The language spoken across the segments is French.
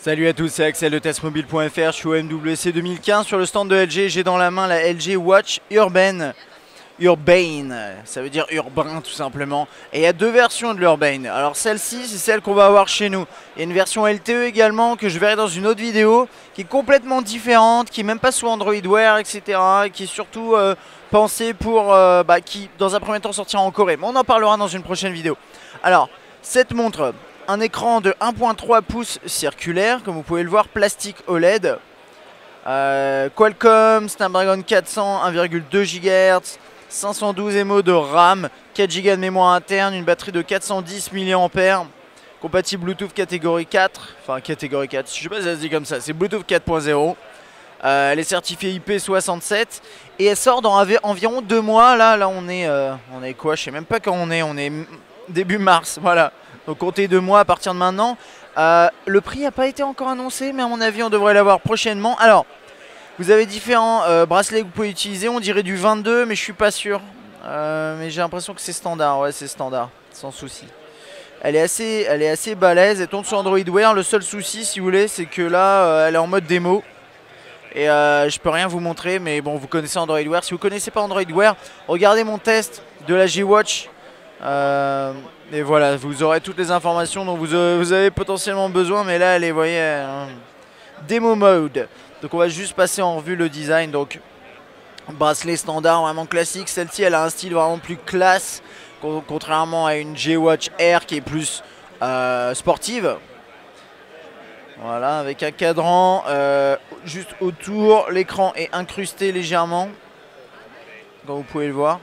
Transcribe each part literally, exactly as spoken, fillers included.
Salut à tous, c'est Axel de testmobile point F R, je suis au M W C deux mille quinze sur le stand de L G. J'ai dans la main la L G Watch Urbane. Urbane, ça veut dire urbain tout simplement. Et il y a deux versions de l'Urbane. Alors celle-ci, c'est celle qu'on va avoir chez nous. Il y a une version L T E également que je verrai dans une autre vidéo, qui est complètement différente, qui n'est même pas sous Android Wear, et cetera. Qui est surtout euh, pensée pour, euh, bah, qui dans un premier temps sortira en Corée. Mais on en parlera dans une prochaine vidéo. Alors, cette montre, un écran de un virgule trois pouces circulaire, comme vous pouvez le voir, plastique O L E D. Euh, Qualcomm, Snapdragon quatre cents, un virgule deux gigahertz, cinq cent douze mégaoctets de RAM, quatre giga de mémoire interne, une batterie de quatre cent dix milliampères, compatible Bluetooth catégorie quatre, enfin catégorie quatre, je sais pas si ça se dit comme ça, c'est Bluetooth quatre point zéro. Euh, elle est certifiée I P soixante-sept et elle sort dans environ deux mois. Là, là on est, euh, on est quoi? Je sais même pas quand on est. On est début mars, voilà. Donc comptez deux mois à partir de maintenant. Euh, le prix n'a pas été encore annoncé, mais à mon avis, on devrait l'avoir prochainement. Alors, vous avez différents euh, bracelets que vous pouvez utiliser. On dirait du vingt-deux, mais je suis pas sûr. Euh, mais j'ai l'impression que c'est standard. Ouais, c'est standard, sans souci. Elle est assez, elle est assez balèze. Elle tourne sur Android Wear. Le seul souci, si vous voulez, c'est que là, euh, elle est en mode démo. Et euh, je peux rien vous montrer, mais bon, vous connaissez Android Wear. Si vous connaissez pas Android Wear, regardez mon test de la G-Watch. Euh, et voilà, vous aurez toutes les informations dont vous, euh, vous avez potentiellement besoin. Mais là, elle est, vous voyez, euh, démo mode. Donc on va juste passer en revue le design. Donc bracelet standard, vraiment classique. Celle-ci, elle a un style vraiment plus classe, contrairement à une G-Watch Air qui est plus euh, sportive. Voilà, avec un cadran euh, juste autour. L'écran est incrusté légèrement, comme vous pouvez le voir.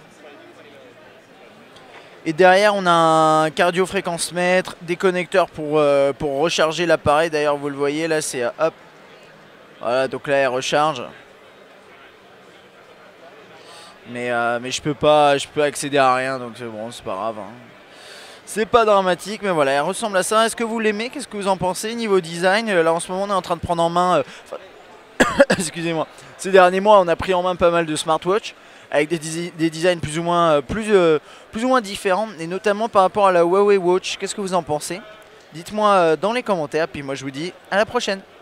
Et derrière, on a un cardio-fréquence-mètre, des connecteurs pour, euh, pour recharger l'appareil. D'ailleurs, vous le voyez, là, c'est hop. Voilà, donc là, elle recharge. Mais, euh, mais je peux pas, je peux accéder à rien, donc c'est bon, c'est pas grave. Hein. C'est pas dramatique, mais voilà, elle ressemble à ça. Est-ce que vous l'aimez? Qu'est-ce que vous en pensez niveau design? Là, en ce moment, on est en train de prendre en main... Euh, excusez-moi. Ces derniers mois, on a pris en main pas mal de smartwatch avec des, des designs plus ou moins, plus, euh, plus ou moins différents, et notamment par rapport à la Huawei Watch. Qu'est-ce que vous en pensez? Dites-moi dans les commentaires, puis moi je vous dis à la prochaine.